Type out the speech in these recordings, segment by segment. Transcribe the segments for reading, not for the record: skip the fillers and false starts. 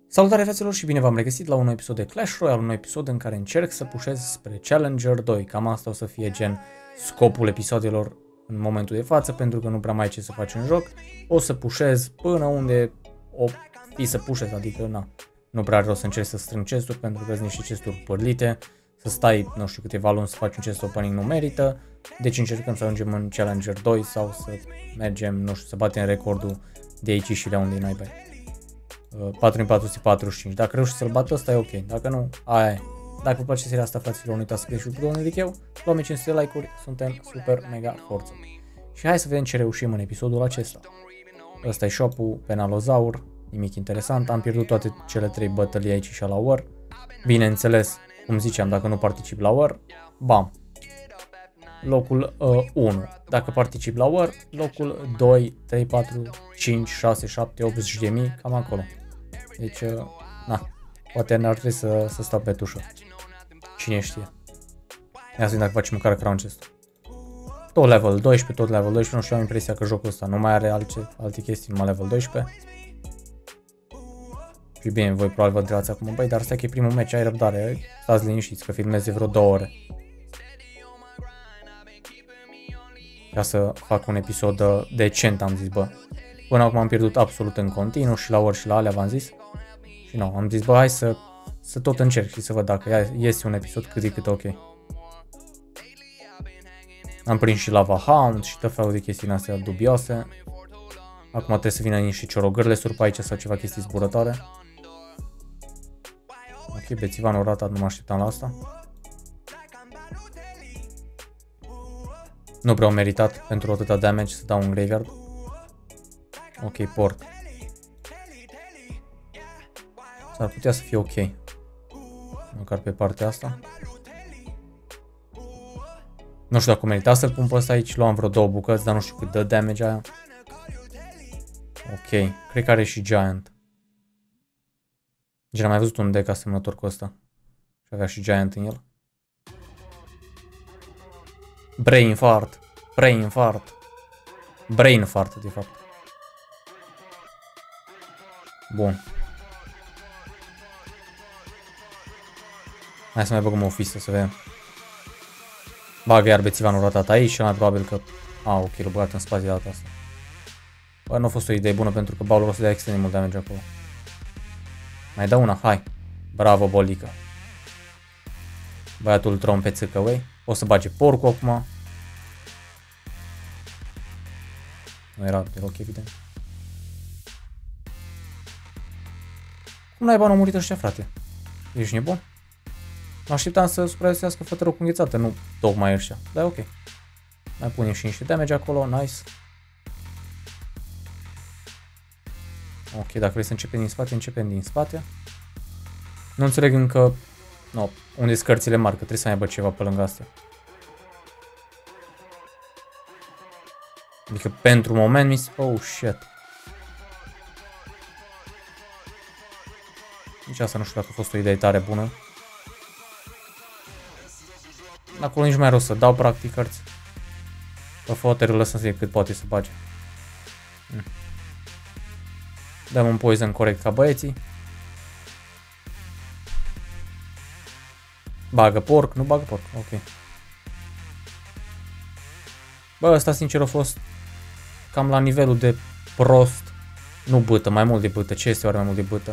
Salutare fraților și bine v-am regăsit la un nou episod de Clash Royale, un nou episod în care încerc să pușez spre Challenger 2. Cam asta o să fie gen scopul episodelor în momentul de față, pentru că nu prea mai ai ce să faci în joc. O să pușez până unde o fi să pușez, adică nu prea are rost să încerci să strâng chesturi, pentru că sunt niște chesturi părlite. Să stai, nu știu, câteva luni să faci un chest opening nu merită. Deci încercăm să ajungem în Challenger 2 sau să mergem, nu știu, să batem recordul de aici și de unde n-ai bai. 4445. Dacă reușești să-l bat ăsta e ok. Dacă nu, aia e. Dacă vă place seria asta, fraților, nu uitați să crești butonul de like-ul, luăm 500 de like-uri, suntem super mega forță. Și hai să vedem ce reușim în episodul acesta. Ăsta e shop-ul, Penalozaur, nimic interesant, am pierdut toate cele 3 bătălii aici și la War. Bineînțeles, cum ziceam, dacă nu particip la War, bam. Locul 1. Dacă particip la War, locul 2, 3, 4, 5, 6, 7, 80 de mii, cam acolo. Deci, poate n-ar trebui să stau pe tușă. Cine știe. Ia să vedem dacă facem măcar crown chest. Tot level 12, tot level 12, nu știu, am impresia că jocul ăsta nu mai are alte chestii, numai level 12. Și bine, voi probabil vă întrebați acum, băi, dar stai că e primul meci, ai răbdare, stați liniștiți că filmez de vreo 2 ore. Ca să fac un episod decent, am zis, bă. Până acum am pierdut absolut în continuu și la ori și la alea, v-am zis. Și nu, am zis, bă, hai să tot încerc și să văd dacă iese un episod cât de cât ok. Am prins și Lava Hound și tot felul de chestii astea dubioase. Acum trebuie să vină niște ciorogările surpa aici sau ceva chestii zburătoare. Ok, bețivanul ratat, nu mă așteptam la asta. Nu prea au meritat pentru atâta damage să dau un graveyard. Ok, port. S-ar putea să fie ok. Măcar pe partea asta. Nu știu dacă merita să-l pun pe ăsta aici. Luam vreo 2 bucăți, dar nu știu cât dă damage aia. Ok, cred că are și Giant. Gen, am mai văzut un deck asemănător cu ăsta. Și avea și Giant în el. Brain fart. Brain fart. Brain fart, de fapt. Bun. Hai să mai băgăm o fistă să vedem. Bagă iar bețivanul ratat aici și mai probabil că... ok, l-a băgat în spate de data asta. Bă, nu a fost o idee bună pentru că baulul o să dea extrem de mult damage acolo. Mai dă una, hai. Bravo, bolică. Băiatul tron pe țâcă, uei. O să bage porcul acum. Nu era deloc evident. Cum naiba n-au murit ăștia, frate? Ești nebun? Mă așteptam să supraviețuiască fătărul cu înghețată, nu tocmai ăștia. Dar ok. Mai punem și niște damage acolo, nice. Ok, dacă vrei să începem din spate, începem din spate. Nu înțeleg încă... No, unde sunt cărțile mari, că trebuie să mai aibă ceva pe lângă astea. Adică pentru moment mi se... Oh, shit. Nici asta nu știu dacă a fost o idee tare bună. Acolo nici mai rost să dau practic cărți. Pe footerul lăsăm să cât poate să bage. Dăm un poison corect ca băieții. Bagă porc, nu bagă porc, ok. Bă, ăsta sincer a fost cam la nivelul de prost. Nu bâtă, mai mult de bâtă. Ce este oare mai mult de bâtă?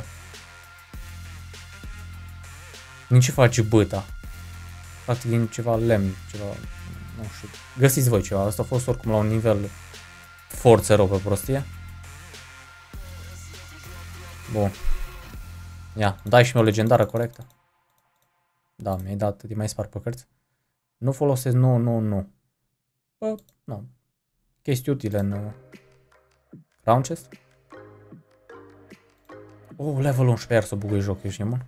Din ce face bâta? Practic din ceva lemn, ceva, nu știu. Găsiți voi ceva, asta a fost oricum la un nivel forță rău pe prostie. Bun. Ia, dai și mie o legendară corectă. Da, mi-ai dat de mai spart pe cărți. Nu folosesc, nu. Bă, nu. Chestii utile în crown chest. Oh, level 11, iar să bugăi joc, ești nebun.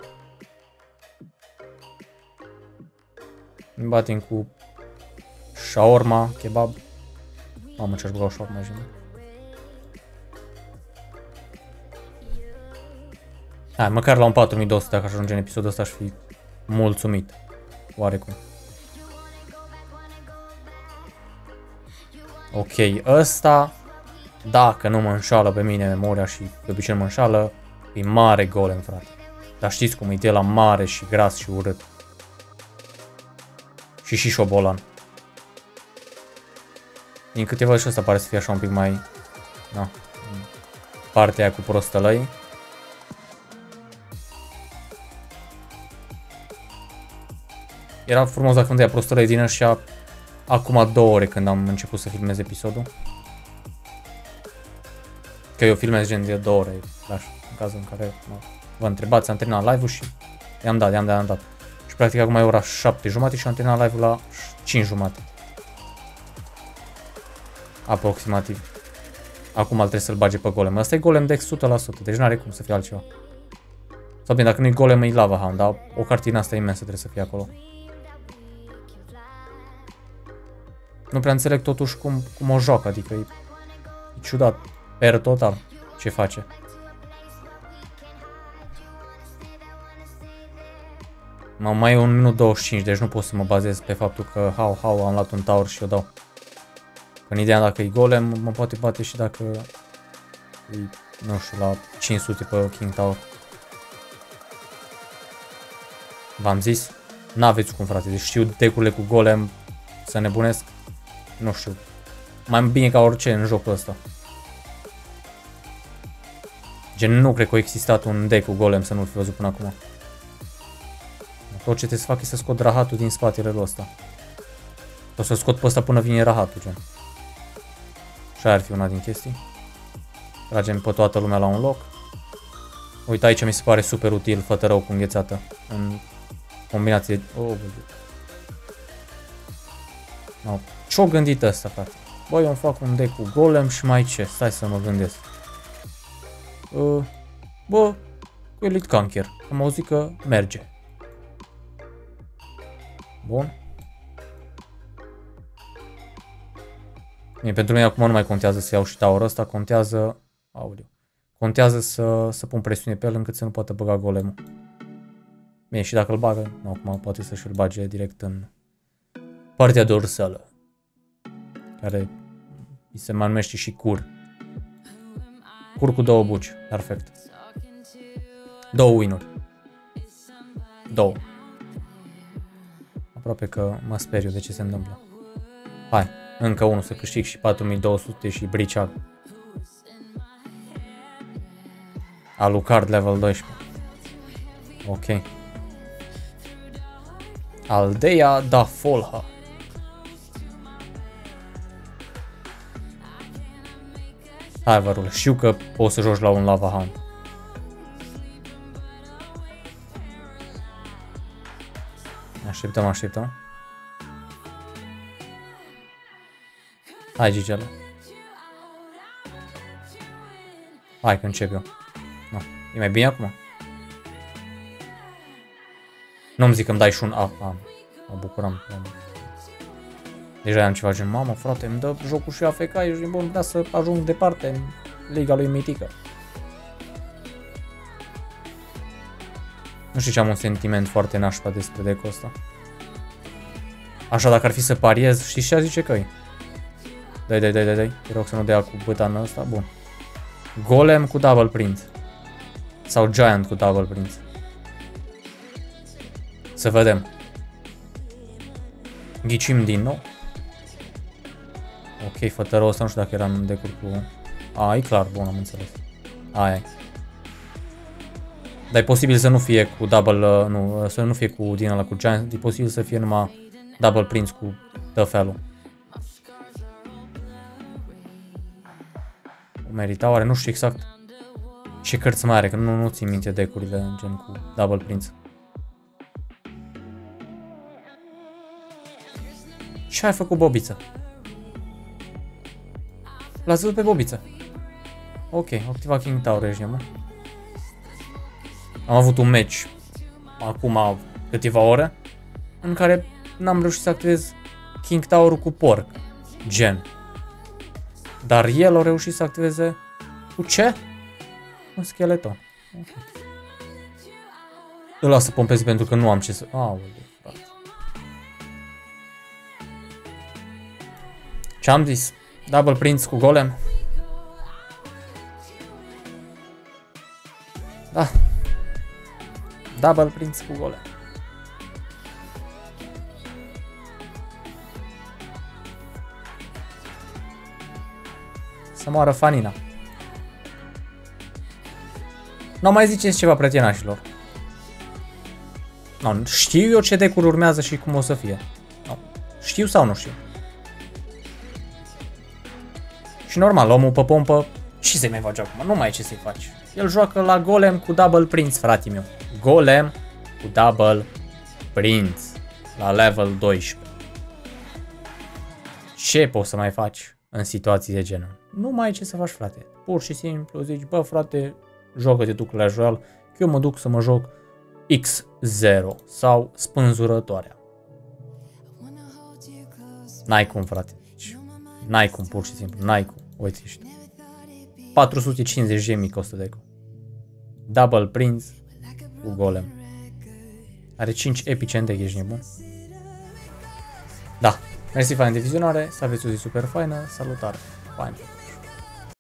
Îmi batem cu shawarma, kebab. Mamă, ce-aș băga o shawarma aici. Hai, măcar la un 4200 dacă aș ajunge în episodul ăsta aș fi mulțumit. Oarecum. Ok, ăsta, dacă nu mă înșală pe mine memoria și de obicei mă înșală, E mare golem, frate. Dar știți cum e de la mare și gras și urât. Și șobolan. Din câte văd și ăsta pare să fie așa un pic mai... Na, partea aia cu prostălăi. Era frumos dacă nu dea prostălăi din ăștia acum 2 ore când am început să filmez episodul. Că eu filmez gen de 2 ore, în cazul în care vă întrebați, am terminat live-ul și i-am dat. Și practic acum e ora 7:30 și am terminat live-ul la 5:30. Aproximativ. Acum trebuie să-l bage pe golem. Ăsta e golem de 100%, deci n-are cum să fie altceva. Sau bine, dacă nu e golem, e lava hound, dar o cartină asta imensă trebuie să fie acolo. Nu prea înțeleg totuși cum o joacă, adică e ciudat, per total, ce face. Mai e 1 minut 25, deci nu pot să mă bazez pe faptul că am luat un tower și o dau. În ideea dacă e golem, mă poate bate și dacă e, nu știu, la 500 pe King Tower. V-am zis, n-aveți cum, frate, deci știu decurile cu golem să nebunesc, nu știu, mai bine ca orice în jocul ăsta. Gen, nu cred că a existat un deck cu golem să nu-l fi văzut până acum. Tot ce trebuie să fac e să scot rahatul din spatele lui ăsta. O să scot pe ăsta până vine rahatul, gen. Și aia ar fi una din chestii. Tragem pe toată lumea la un loc. Uite, aici mi se pare super util fătărău cu înghețată. În combinație de... No. Ce-o gândit ăsta, frate? Băi, eu îmi fac un deck cu golem și mai ce? Stai să mă gândesc. Bă, cu Elite Conquer. Am auzit că merge. Bun. Bine, pentru mine acum nu mai contează să iau și tower ăsta, contează... Aoleu. Contează să pun presiune pe el încât să nu poată băga golemul. Bine, și dacă îl bagă, nu, acum poate să-și îl bage direct în partea dorsală. Care îi se mai numește și cur. Cur cu 2 buci, perfect. 2 win-uri. 2. Aproape că mă speriu de ce se întâmplă. Hai, încă unul să câștig și 4200 și briceag. Alucard level 12. Ok. Aldeia da Folha. Hai, vărule, știu că poți să joci la un lava hound. Așteptăm. Hai, Gigele. Hai că încep eu. No. E mai bine acum? Nu-mi zic că-mi dai și un A. Mă bucuram. Deja am ceva gen, mamă, frate, îmi dă jocul și AFK, ești bun, da să ajung departe în liga lui Mitică. Nu știu ce am un sentiment foarte nașpa despre deck-ul ăsta. Așa, dacă ar fi să pariez, știi ce a zice că-i? Dai. Te rog să nu dea cu bătanul ăsta, bun. Golem cu Double Prince. Sau Giant cu Double Prince. Să vedem. Ghicim din nou. Ok, fătărău ăsta nu știu dacă era în deck cu... E clar, bun, am înțeles. Aia e. Dar e posibil să nu fie cu double, să nu fie cu din ăla cu Giant, e posibil să fie numai Double Prince cu Tăfelul. O merita oare, nu știu exact ce cărți mai are, că nu țin minte deck-urile gen cu Double Prince. Ce ai făcut, Bobiță? L-ați văzut pe Bobiță? Ok, activa King Tower, mă. Am avut un match acum câteva ore în care n-am reușit să activez King Tower cu porc, gen. Dar el a reușit să activeze cu ce? Un scheleton. Okay. Îl las să pompez pentru că nu am ce să... Aoleu, frate. Ce-am zis? Double Prince cu golem. Double Prince cu golem. Să moară Fanina. Nu mai ziceți ceva, prietenoșilor. No, știu eu ce decuri urmează și cum o să fie. No. Știu sau nu știu? Și normal, omul pe pompă, ce să-i mai faci acum? Nu mai e ce să-i faci. El joacă la golem cu double prince, frate meu. Golem cu double prince la level 12. Ce poți să mai faci în situații de genul? Nu mai e ce să faci, frate. Pur și simplu zici, bă, frate, joacă-te tu Clash Royale, că eu mă duc să mă joc X0 sau spânzurătoarea. N-ai cum, frate. N-ai cum, pur și simplu, n-ai cum. Uite, ești. 450 gemi costă deco. Double Prince cu golem. Are 5 epice în deck, ești nebun? Da. Mersi fain de vizionare, să aveți o zi super faină, salutare. Fain.